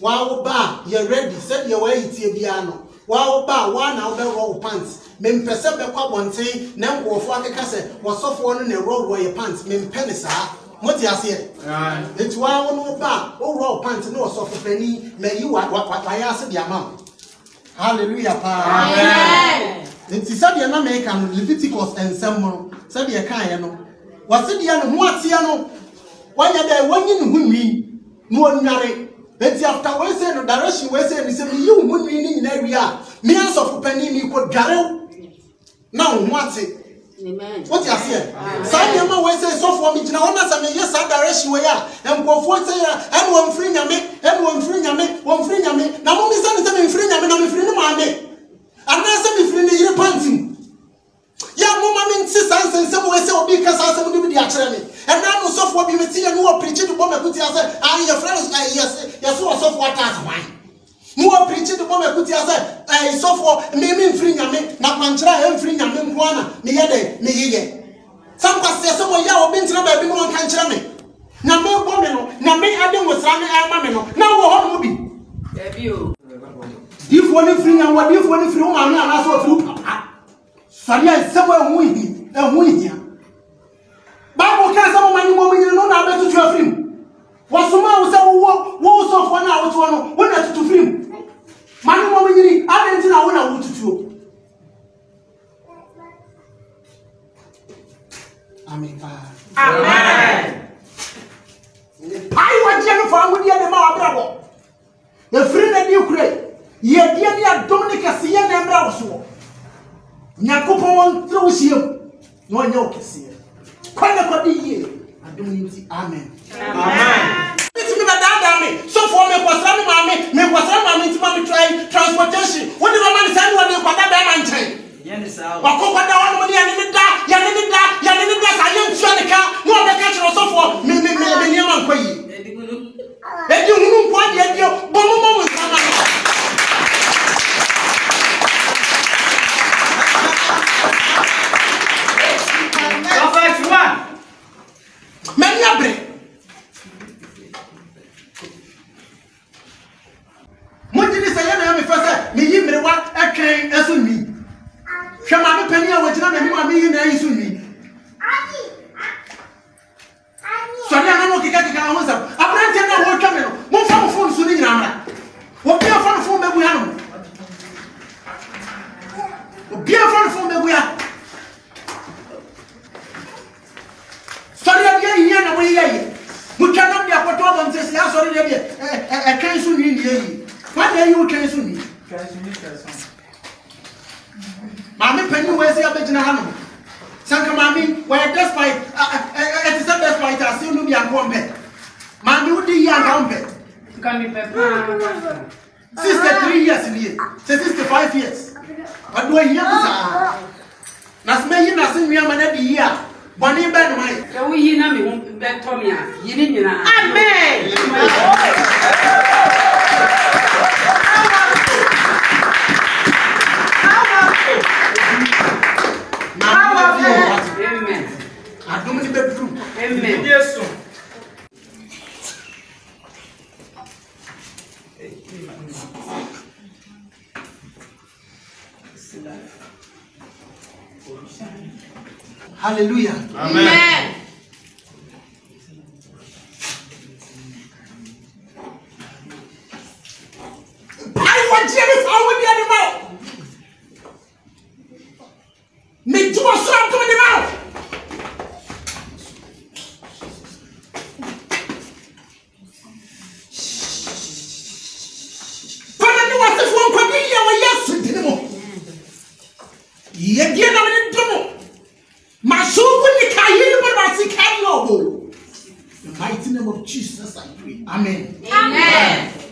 Wow, bar, you're ready. Said your way, Tibiano. Wow, bar, one out of roll pants. Men perceive the cup one thing, now go for the cassette, was soft one in a roll where your pants, men pennies are. What you say? It's one no bar, oh, roll pants, no soft penny, may you what I asked your mom. Hallelujah, Amen. It's Sabia American Leviticus and Samuel, Sabia Kayano. Was it Yano, Moatiano? Why are there one in whom me? No ordinary. But after we say the direction we say, we say, you would be in area. Millions of penny, you could gather. Now, what's it? What you say? Some we say, so for me, now, I mean, yes, that direction we are. And go for say, and one free yame, and one free yame, one free yame. Now, only something free yame, and I'm free yame. And that's a free the panting. Yeah, Mama means sisters and some way so because I said, do the actually. And now, so for me, and more preaching to woman, put yourself, and your friends, yes, so what as wine. More preaching to woman, put yourself, so for me, free yame, Napantra, and free yame, one, me ye. Some pastors, some way, you been to the baby, one can't tell me. Now, no woman, now me, I don't was running at Mamma. Now, what will be? If one is free and what if one is free, I'm not also through. Saria is somewhere winning and winning here. Bible can't some money woman, you know, now better to film. What's the man who said, walls of 1 hour to 1 when I to film? Money woman, I didn't know when I want to do. Amen. Amen. I want Jennifer with the other bravo. The friend that you create. Ye dear Dominica, see an embrace. Nyakupon throws you. No yoke is here. Quite a body ye. I don't use it. Amen. Amen. It's me that so for me was running mammy, me was running to mommy try transportation. What did my man say? What did my man say? Yes, I go down on the end of the day. Yanida, I am sure the car. No, the catcher or so for me, man, quay. Then you won't want yet your bomb. Many are brave. What did you say? I am first. Me, you may want a train as me. Come on, penny, I was not a million days with me. So I don't know what you got to go on. I'm not telling you what coming. One phone soon in Rama. What be a phone for me? We have. Be a phone for me. We have. Sorry, I'm here. We cannot be a photo and say, sorry, I can't soon in here. What are you can soon? Mammy Penny, where's the other general? Sanka Mammy, where despite it is a despite I still know me and come back. Mammy would be young company. Sister 3 years in here, sister 5 years. What do I hear? Nas me, nothing, we are man here. Bonnie Ben, my we know me bet Tommy. You didn't know. Amen. Amen. I don't need bedroom. Amen. Yes, sir. Hallelujah. Amen. I want Jesus over the animal. Me do a song to the mouth. But I know what the phone could be here. Yes, you get on it. In the mighty name of Jesus, I pray. Amen. Amen.